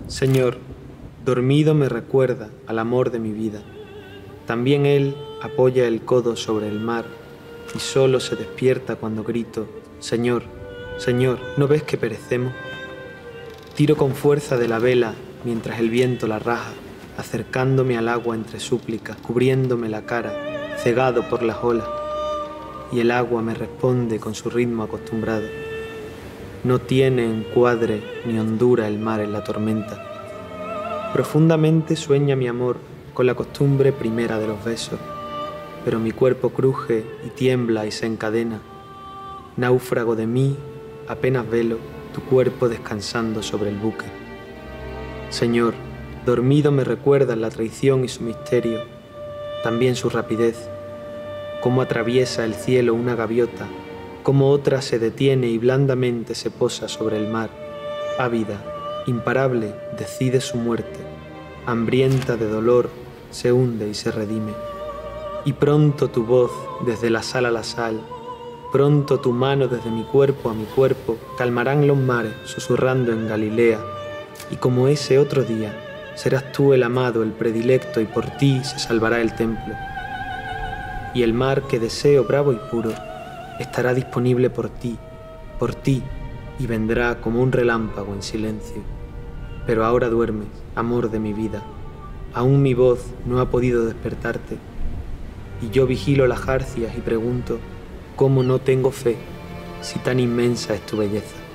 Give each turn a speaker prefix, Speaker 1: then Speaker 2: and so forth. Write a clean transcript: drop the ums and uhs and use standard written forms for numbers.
Speaker 1: Señor, dormido me recuerda al amor de mi vida. También Él apoya el codo sobre el mar y solo se despierta cuando grito: Señor, Señor, ¿no ves que perecemos? Tiro con fuerza de la vela mientras el viento la raja, acercándome al agua entre súplicas, cubriéndome la cara, cegado por las olas. Y el agua me responde con su ritmo acostumbrado. No tiene encuadre ni hondura el mar en la tormenta. Profundamente sueña mi amor con la costumbre primera de los besos, pero mi cuerpo cruje y tiembla y se encadena. Náufrago de mí, apenas velo tu cuerpo descansando sobre el buque. Señor, dormido me recuerdas la traición y su misterio, también su rapidez, cómo atraviesa el cielo una gaviota, cómo otra se detiene y blandamente se posa sobre el mar, ávida, imparable, decide su muerte, hambrienta de dolor, se hunde y se redime. Y pronto tu voz desde la sal a la sal, pronto tu mano desde mi cuerpo a mi cuerpo, calmarán los mares susurrando en Galilea, y como ese otro día, serás tú el amado, el predilecto, y por ti se salvará el templo. Y el mar que deseo bravo y puro, estará disponible por ti, y vendrá como un relámpago en silencio. Pero ahora duermes, amor de mi vida, aún mi voz no ha podido despertarte, y yo vigilo las jarcias y pregunto, ¿cómo no tengo fe si tan inmensa es tu belleza?